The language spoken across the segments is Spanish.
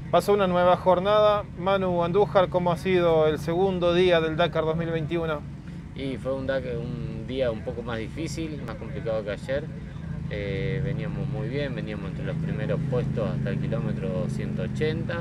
Pasó una nueva jornada. Manu Andújar, ¿cómo ha sido el segundo día del Dakar 2021? Y fue un día un poco más difícil, más complicado que ayer. Veníamos muy bien, veníamos entre los primeros puestos hasta el kilómetro 180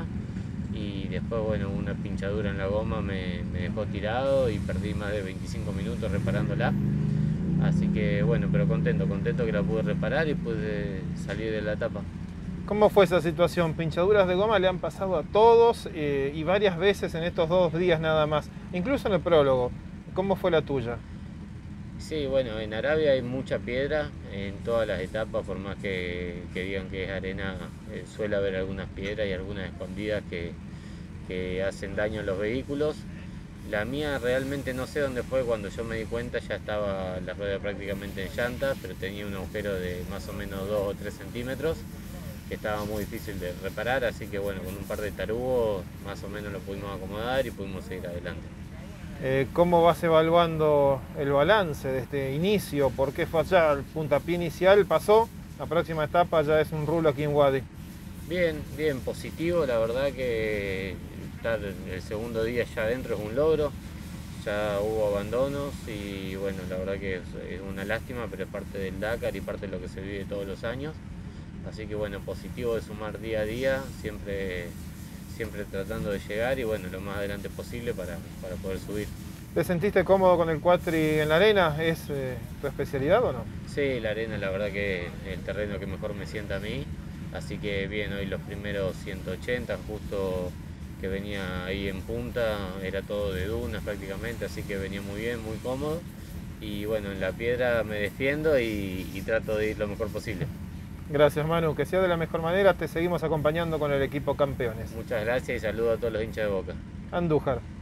y después, bueno, una pinchadura en la goma me dejó tirado y perdí más de 25 minutos reparándola. Así que bueno, pero contento que la pude reparar y pude salir de la etapa. ¿Cómo fue esa situación? Pinchaduras de goma le han pasado a todos y varias veces en estos 2 días nada más, incluso en el prólogo. ¿Cómo fue la tuya? Sí, bueno, en Arabia hay mucha piedra en todas las etapas, por más que digan que es arena, suele haber algunas piedras y algunas escondidas que hacen daño a los vehículos. La mía realmente no sé dónde fue, cuando yo me di cuenta ya estaba la rueda prácticamente en llantas, pero tenía un agujero de más o menos 2 o 3 centímetros que estaba muy difícil de reparar, así que bueno, con un par de tarugos más o menos lo pudimos acomodar y pudimos seguir adelante. ¿Cómo vas evaluando el balance de este inicio? ¿Por qué fue allá? El puntapié inicial pasó, la próxima etapa ya es un rulo aquí en Wadi. Bien, bien, positivo, la verdad que estar el segundo día ya adentro es un logro, ya hubo abandonos y bueno, la verdad que es una lástima, pero es parte del Dakar y parte de lo que se vive todos los años. Así que bueno, positivo de sumar día a día, siempre tratando de llegar y bueno, lo más adelante posible para poder subir. ¿Te sentiste cómodo con el cuatri en la arena? ¿Es tu especialidad o no? Sí, la arena la verdad que es el terreno que mejor me sienta a mí, así que bien, hoy los primeros 180 justo que venía ahí en punta, era todo de dunas prácticamente, así que venía muy bien, muy cómodo y bueno, en la piedra me defiendo y trato de ir lo mejor posible. Gracias Manu, que sea de la mejor manera, te seguimos acompañando con el equipo campeones. Muchas gracias y saludo a todos los hinchas de Boca. Andújar.